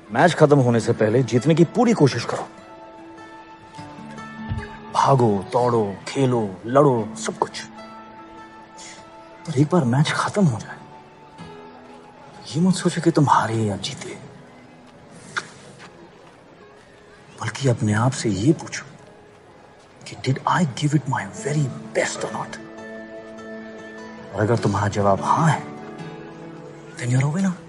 Match खत्म होने से पहले जीतने की पूरी कोशिश करो। भागो, दौड़ो, खेलो, लड़ो, सब कुछ। पर एक बार मैच खत्म हो जाए, ये मत सोचो कि तुम हारे या जीते, बल्कि अपने आप से ये पूछो कि did I give it my very best और नॉट। और अगर तुम्हारा जवाब हाँ है, then you are a winner.